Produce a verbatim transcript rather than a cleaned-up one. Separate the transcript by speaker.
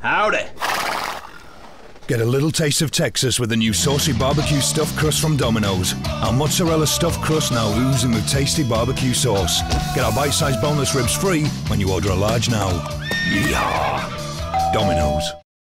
Speaker 1: Howdy.
Speaker 2: Get a little taste of Texas with the new saucy barbecue stuffed crust from Domino's. Our mozzarella stuffed crust now oozing with tasty barbecue sauce. Get our bite-sized boneless ribs free when you order a large now. Yeehaw! Domino's.